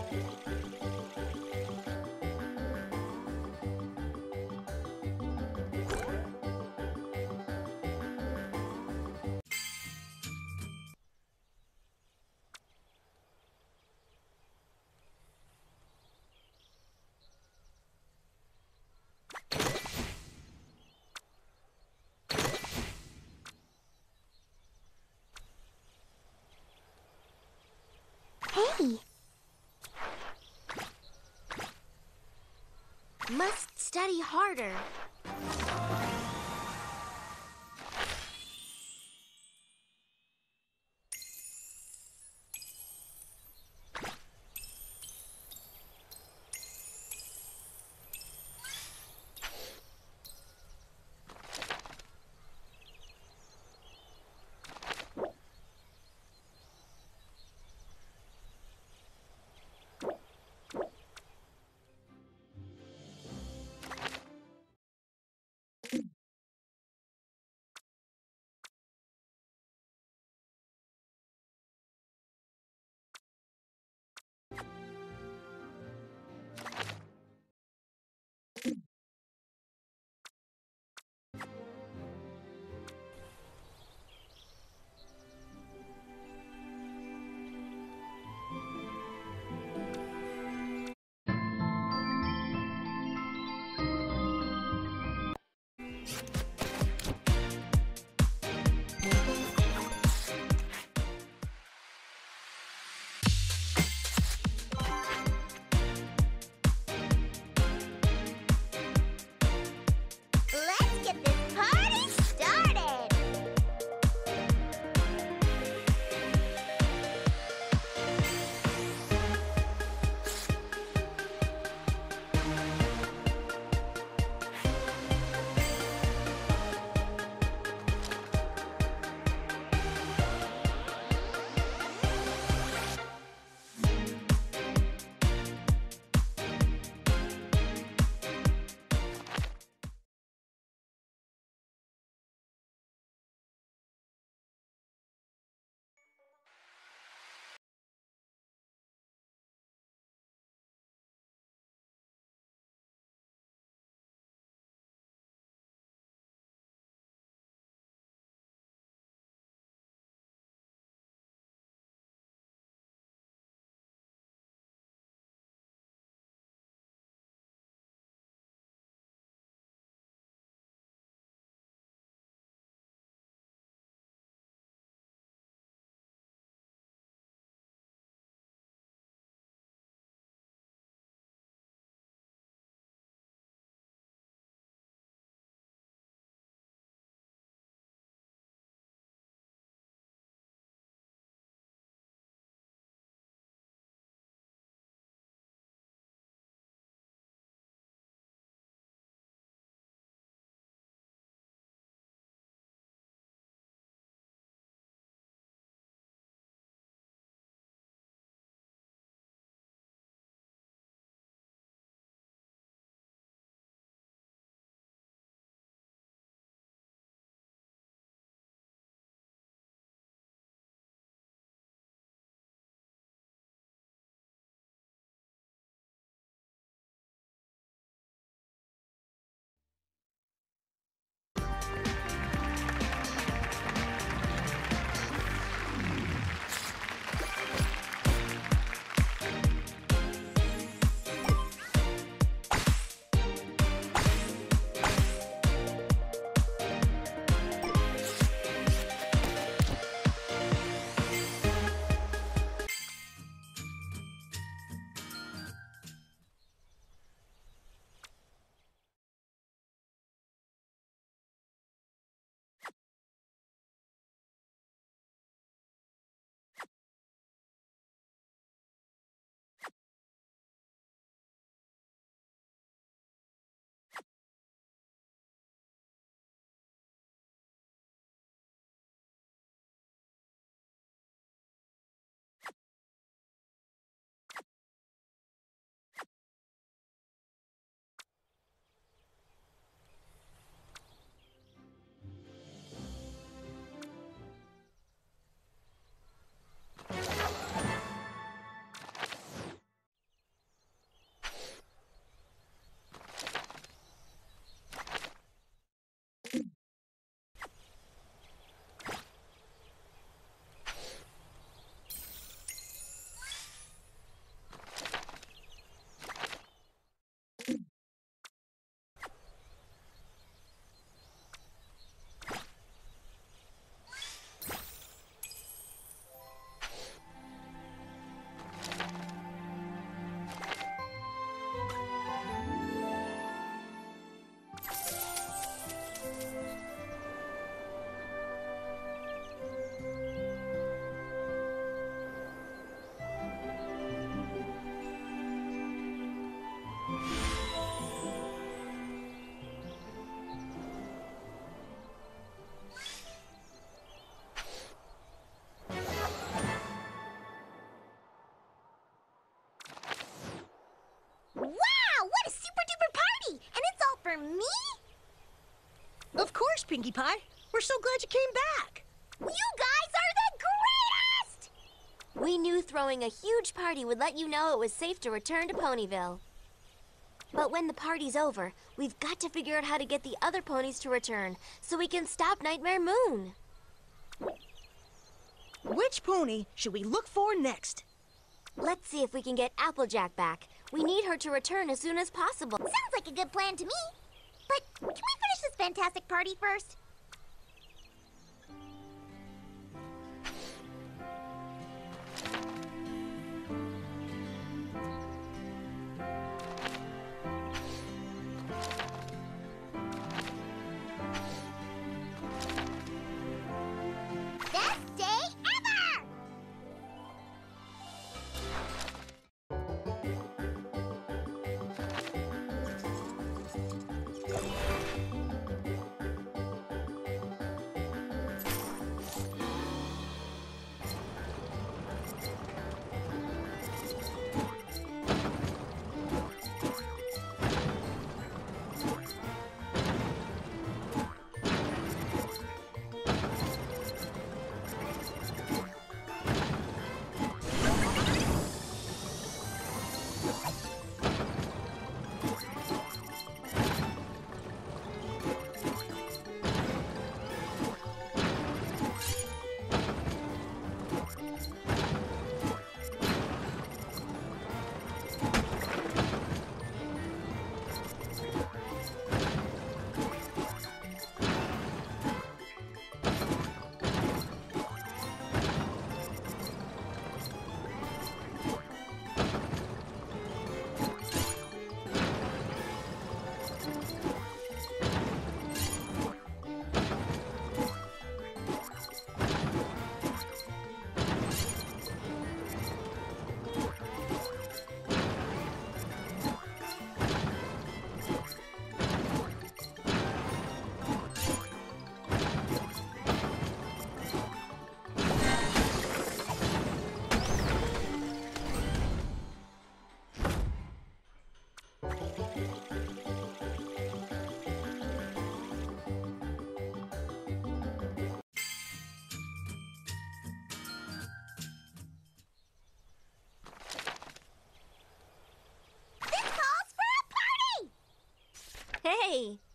Hey! Must study harder. Pinkie Pie. We're so glad you came back. You guys are the greatest! We knew throwing a huge party would let you know it was safe to return to Ponyville. But when the party's over, we've got to figure out how to get the other ponies to return so we can stop Nightmare Moon. Which pony should we look for next? Let's see if we can get Applejack back. We need her to return as soon as possible. Sounds like a good plan to me. But can we finish this fantastic party first? Best day ever! Hey,